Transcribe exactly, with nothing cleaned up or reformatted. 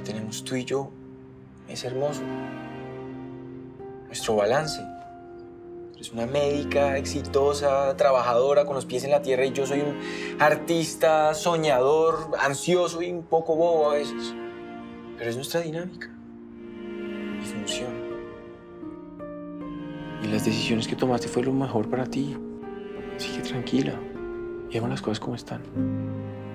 tenemos tú y yo es hermoso. Nuestro balance. Eres una médica exitosa, trabajadora, con los pies en la tierra, y yo soy un artista, soñador, ansioso y un poco bobo a veces. Pero es nuestra dinámica. Y funciona. Y las decisiones que tomaste fue lo mejor para ti. Sigue tranquila. Y hagan las cosas como están.